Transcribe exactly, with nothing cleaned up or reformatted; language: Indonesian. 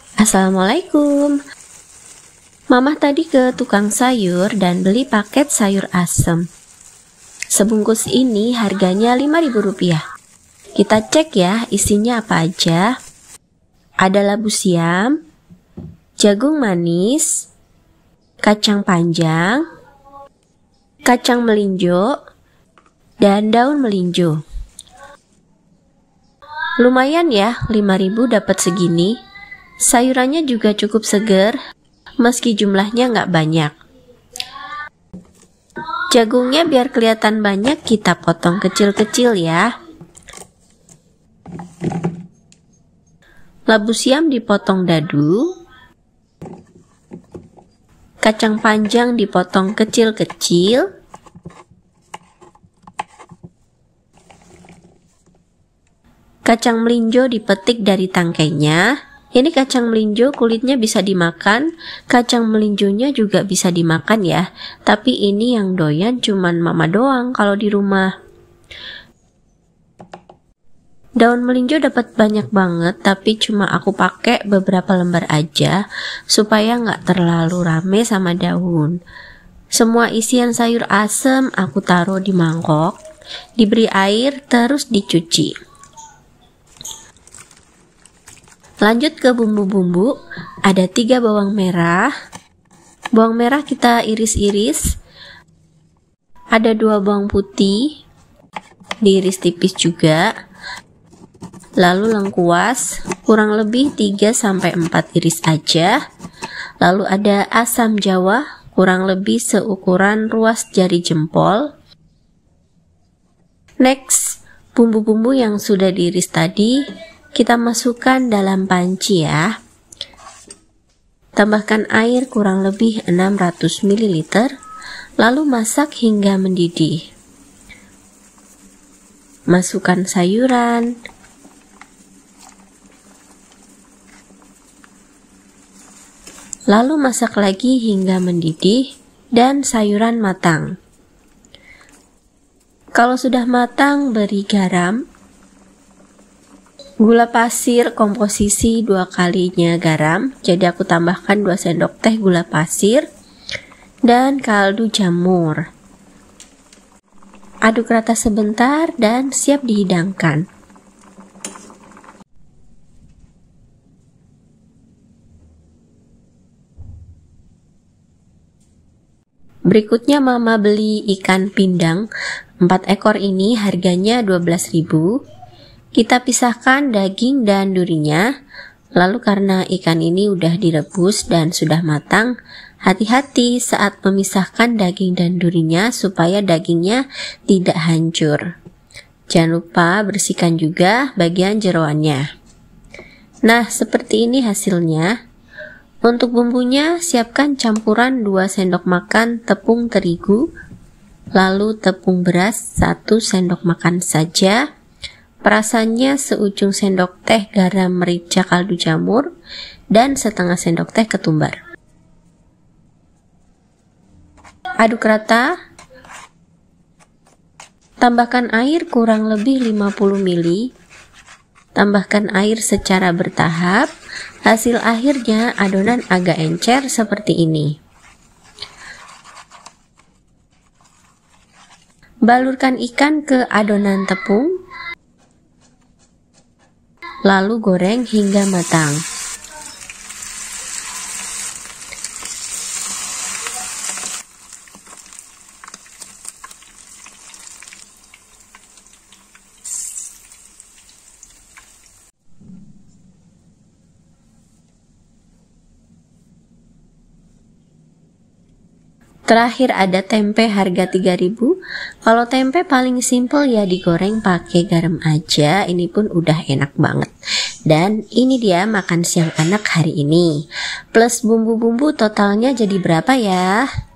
Assalamualaikum. Mama tadi ke tukang sayur dan beli paket sayur asem. Sebungkus ini harganya lima ribu rupiah. Kita cek ya isinya apa aja. Ada labu siam, jagung manis, kacang panjang, kacang melinjo, dan daun melinjo. Lumayan ya, lima ribu dapat segini. Sayurannya juga cukup segar, meski jumlahnya nggak banyak. Jagungnya biar kelihatan banyak kita potong kecil-kecil ya. Labu siam dipotong dadu. Kacang panjang dipotong kecil-kecil. Kacang melinjo dipetik dari tangkainya. Ini kacang melinjo kulitnya bisa dimakan, kacang melinjonya juga bisa dimakan ya. Tapi ini yang doyan cuman mama doang kalau di rumah. Daun melinjo dapat banyak banget, tapi cuma aku pakai beberapa lembar aja supaya nggak terlalu rame sama daun. Semua isian sayur asem aku taruh di mangkok, diberi air terus dicuci. Lanjut ke bumbu-bumbu, ada tiga bawang merah. Bawang merah kita iris-iris. Ada dua bawang putih, diiris tipis juga. Lalu lengkuas, kurang lebih tiga sampai empat iris aja. Lalu ada asam jawa, kurang lebih seukuran ruas jari jempol. Next, bumbu-bumbu yang sudah diiris tadi kita masukkan dalam panci ya. Tambahkan air kurang lebih enam ratus mililiter, lalu masak hingga mendidih. Masukkan sayuran. Lalu masak lagi hingga mendidih dan sayuran matang. Kalau sudah matang, beri garam. Gula pasir komposisi dua kalinya garam, jadi aku tambahkan dua sendok teh gula pasir dan kaldu jamur. Aduk rata sebentar dan siap dihidangkan. Berikutnya mama beli ikan pindang, empat ekor ini harganya dua belas ribu. Kita pisahkan daging dan durinya. Lalu karena ikan ini udah direbus dan sudah matang, hati-hati saat memisahkan daging dan durinya supaya dagingnya tidak hancur. Jangan lupa bersihkan juga bagian jeroannya. Nah, seperti ini hasilnya. Untuk bumbunya, siapkan campuran dua sendok makan tepung terigu, lalu tepung beras satu sendok makan saja. Perasannya seujung sendok teh garam merica kaldu jamur dan setengah sendok teh ketumbar. Aduk rata. Tambahkan air kurang lebih lima puluh mililiter. Tambahkan air secara bertahap. Hasil akhirnya adonan agak encer seperti ini. Balurkan ikan ke adonan tepung. Lalu goreng hingga matang. Terakhir ada tempe harga tiga ribu. Kalau tempe paling simple ya digoreng pakai garam aja. Ini pun udah enak banget. Dan ini dia makan siang anak hari ini. Plus bumbu-bumbu totalnya jadi berapa ya?